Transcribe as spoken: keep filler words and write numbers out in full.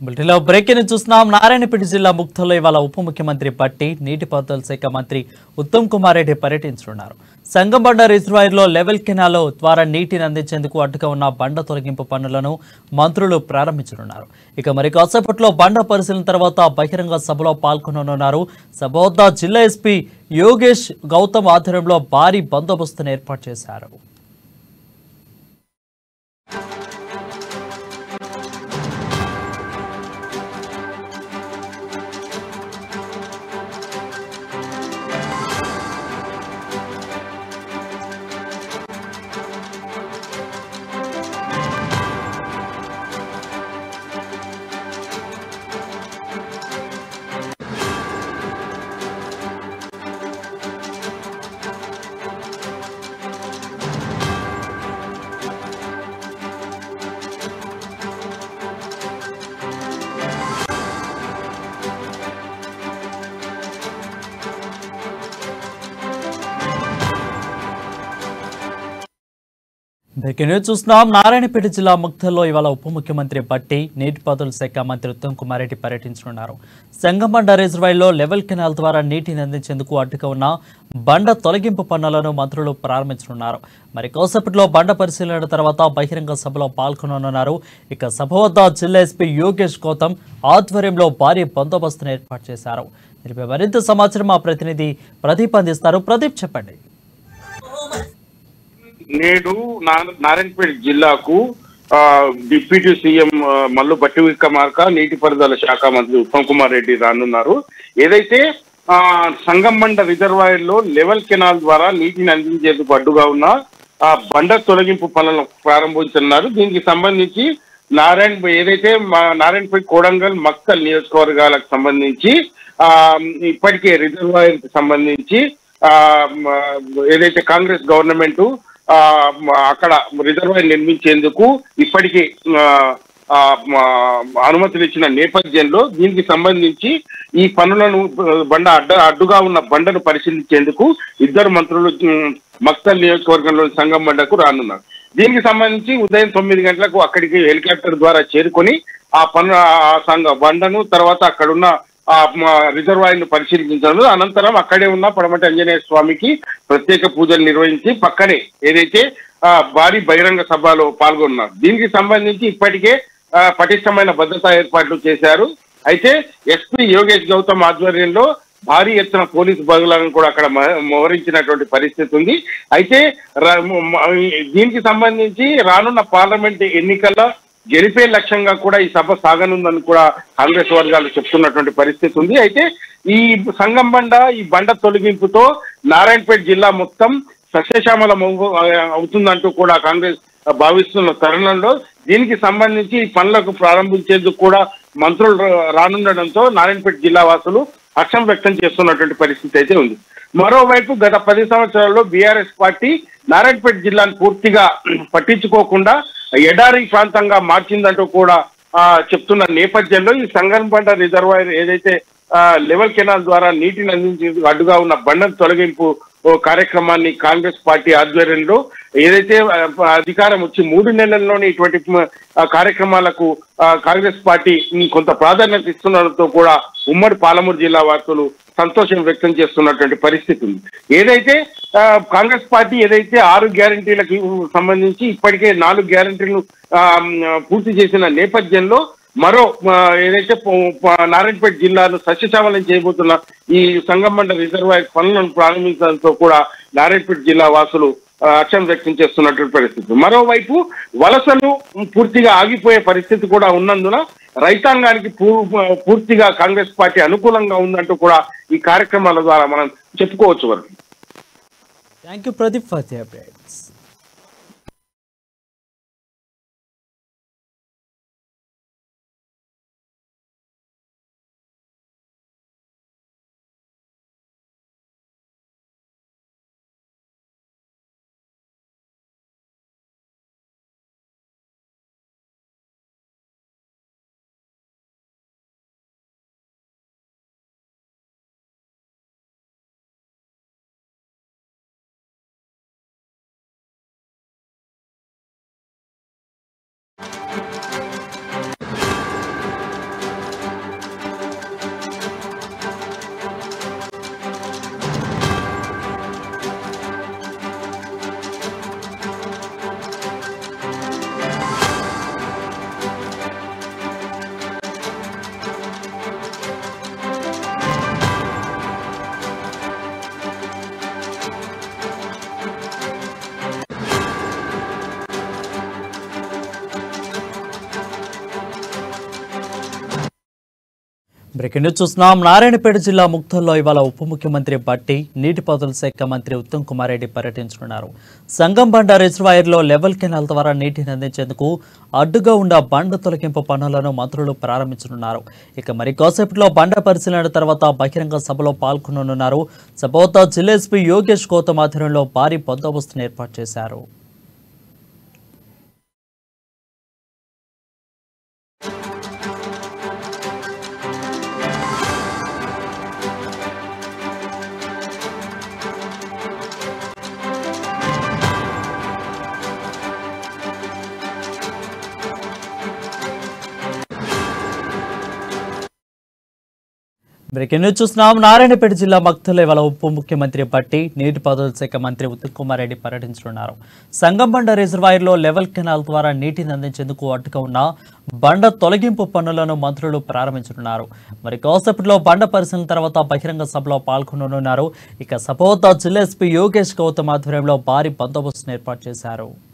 బులెటిన్లో బ్రేకింగ్ చూస్తున్నాం. నారాయణపేట జిల్లా ముక్తలో ఇవాళ ఉప ముఖ్యమంత్రి పట్టి నీటిపారుదల శాఖ మంత్రి ఉత్తమ్ కుమార్ రెడ్డి పర్యటించనున్నారు. సంగంబండ రిజర్వాయర్లో లెవెల్ కెనాల్ ద్వారా నీటిని అందించేందుకు అడ్డుగా ఉన్న బండ తొలగింపు పనులను మంత్రులు ప్రారంభించనున్నారు. ఇక మరి కాసేపట్లో బండ పరిశీలన తర్వాత బహిరంగ సభలో పాల్గొననున్నారు. సభ వద్ద జిల్లా ఎస్పీ యోగేష్ గౌతమ్ ఆధ్వర్యంలో భారీ బందోబస్తును ఏర్పాటు చేశారు. బ్రేకింగ్ న్యూస్ చూస్తున్నాం. నారాయణపేట జిల్లా ముక్తల్లో ఇవాళ ఉప ముఖ్యమంత్రి పట్టి నీటిపారుదల శాఖ మంత్రి ఉత్తమ్ కుమార్ రెడ్డి పర్యటించనున్నారు. సంగమండ రిజర్వాయర్లో లెవెల్ కెనాల్ ద్వారా నీటిని అందించేందుకు అడ్డుగా ఉన్న బండ తొలగింపు పనులను మంత్రులు ప్రారంభించనున్నారు. మరి కాసేపట్లో బండ పరిశీలన తర్వాత బహిరంగ సభలో పాల్గొననున్నారు. ఇక సభ వద్ద జిల్లా ఎస్పీ యోగేష్ గౌతమ్ ఆధ్వర్యంలో భారీ బందోబస్తును ఏర్పాటు చేశారు. దీనిపై మరింత సమాచారం మా ప్రతినిధి ప్రదీప్ అందిస్తారు. ప్రదీప్, చెప్పండి. నేడు నారాయణపేట జిల్లాకు డిప్యూటీ సీఎం మల్లు భట్టి విక్రమార్క నీటిపారుదల శాఖ మంత్రి ఉత్తమ్ కుమార్ రెడ్డి రానున్నారు. ఏదైతే ఆ సంగమండ రిజర్వాయర్ లో లెవెల్ కెనాల్ ద్వారా నీటిని అందించేందుకు అడ్డుగా ఉన్న ఆ బండ తొలగింపు పనులను ప్రారంభించున్నారు. దీనికి సంబంధించి నారాయణ ఏదైతే నారాయణపేట కోడంగల్ మక్తల్ నియోజకవర్గాలకు సంబంధించి ఆ ఇప్పటికే రిజర్వాయర్ కి సంబంధించి ఆ ఏదైతే కాంగ్రెస్ గవర్నమెంట్ ఆ అక్కడ రిజర్వాయర్ నిర్మించేందుకు ఇప్పటికీ అనుమతులు ఇచ్చిన నేపథ్యంలో దీనికి సంబంధించి ఈ పనులను బండ అడ్డ అడ్డుగా ఉన్న బండను పరిశీలించేందుకు ఇద్దరు మంత్రులు మక్తల్ నియోజకవర్గంలోని సంగంబండకు రానున్నారు. దీనికి సంబంధించి ఉదయం తొమ్మిది గంటలకు అక్కడికి హెలికాప్టర్ ద్వారా చేరుకొని ఆ పను ఆ సంఘ బండను తర్వాత అక్కడున్న ఆ రిజర్వాయర్ ను పరిశీలించారు. అనంతరం అక్కడే ఉన్న పడమటి ఆంజనేయ స్వామికి ప్రత్యేక పూజలు నిర్వహించి పక్కనే ఏదైతే ఆ భారీ బహిరంగ సభలో పాల్గొన్నారు. దీనికి సంబంధించి ఇప్పటికే పటిష్టమైన భద్రతా ఏర్పాట్లు చేశారు. అయితే ఎస్పీ యోగేష్ గౌతమ్ ఆధ్వర్యంలో భారీ ఎత్తున పోలీసు బదులను కూడా అక్కడ మోహరించినటువంటి పరిస్థితి ఉంది. అయితే దీనికి సంబంధించి రానున్న పార్లమెంట్ ఎన్నికల్లో గెలిపే లక్ష్యంగా కూడా ఈ సభ సాగనుందని కూడా కాంగ్రెస్ వర్గాలు చెప్తున్నటువంటి పరిస్థితి ఉంది. అయితే ఈ సంగంబండ ఈ బండ తొలగింపుతో నారాయణపేట జిల్లా మొత్తం సస్యశ్యామలం అవుతుందంటూ కూడా కాంగ్రెస్ భావిస్తున్న తరుణంలో దీనికి సంబంధించి ఈ పనులకు ప్రారంభించేందుకు కూడా మంత్రులు రానుండడంతో నారాయణపేట జిల్లా వాసులు హర్షం వ్యక్తం చేస్తున్నటువంటి పరిస్థితి అయితే ఉంది. మరోవైపు గత పది సంవత్సరాల్లో బీఆర్ఎస్ పార్టీ నారాయణపేట జిల్లాను పూర్తిగా పట్టించుకోకుండా ఎడారి ప్రాంతంగా మార్చిందంటూ కూడా ఆ చెప్తున్న నేపథ్యంలో ఈ సంగంబండ రిజర్వాయర్ ఏదైతే ఆ లెవెల్ కెనాల్ ద్వారా నీటిని అందించేందుకు అడ్డుగా ఉన్న బండను తొలగింపు కార్యక్రమాన్ని కాంగ్రెస్ పార్టీ ఆధ్వర్యంలో ఏదైతే అధికారం వచ్చి మూడు నెలల్లోనే ఇటువంటి కార్యక్రమాలకు కాంగ్రెస్ పార్టీ కొంత ప్రాధాన్యత ఇస్తుండడంతో కూడా ఉమ్మడి పాలమూరు జిల్లా వాసులు సంతోషం వ్యక్తం చేస్తున్నటువంటి పరిస్థితి ఉంది. ఏదైతే కాంగ్రెస్ పార్టీ ఏదైతే ఆరు గ్యారంటీలకు సంబంధించి ఇప్పటికే నాలుగు గ్యారంటీలను పూర్తి చేసిన నేపథ్యంలో మరో ఏదైతే నారాయణపేట జిల్లాను సస్యశ్యామలం చేయబోతున్న ఈ సంగమండ రిజర్వాయర్ పనులను ప్రారంభించడంతో కూడా నారాయణపేట జిల్లా వాసులు హర్షం వ్యక్తం చేస్తున్నటువంటి పరిస్థితి. మరోవైపు వలసలు పూర్తిగా ఆగిపోయే పరిస్థితి కూడా ఉన్నందున రైతాంగానికి పూర్తిగా కాంగ్రెస్ పార్టీ అనుకూలంగా ఉందంటూ కూడా ఈ కార్యక్రమాల ద్వారా మనం చెప్పుకోవచ్చు. వరకు thank you Pradeep for the updates. Breaking news చూస్తున్నాం. నారాయణపేట జిల్లా ముక్తల్లో ఇవాళ ఉప ముఖ్యమంత్రి బట్టి నీటిపారుదల శాఖ మంత్రి ఉత్తమ్ కుమార్ రెడ్డి పర్యటించనున్నారు. సంగంబండ రిజర్వాయర్లో లెవెల్ కెనాల్ ద్వారా నీటిని అందించేందుకు అడ్డుగా ఉన్న బండ తొలగింపు పనులను మంత్రులు ప్రారంభించనున్నారు. ఇక మరి కాసేపట్లో బండ పరిశీలన తర్వాత బహిరంగ సభలో పాల్గొననున్నారు. సభ వద్ద జిల్లా ఎస్పీ యోగేష్ గౌతమ్ ఆధ్వర్యంలో భారీ బందోబస్తును ఏర్పాటు చేశారు. బ్రేకింగ్ న్యూస్ చూస్తున్నాం. నారాయణపేట జిల్లా మక్తల్లో ఇవాళ ఉప ముఖ్యమంత్రి బట్టి నీటిపారుదల శాఖ మంత్రి ఉత్తమ్ కుమార్ రెడ్డి పర్యటించనున్నారు. సంగంబండ రిజర్వాయర్లో లెవెల్ కెనాల్ ద్వారా నీటిని అందించేందుకు అడ్డుగా ఉన్న బండ తొలగింపు పనులను మంత్రులు ప్రారంభించనున్నారు. మరి కాసేపట్లో బండ పరిశీలన తర్వాత బహిరంగ సభలో పాల్గొననున్నారు. ఇక సభ వద్ద జిల్లా ఎస్పీ యోగేష్ గౌతమ్ ఆధ్వర్యంలో భారీ బందోబస్తును ఏర్పాటు చేశారు.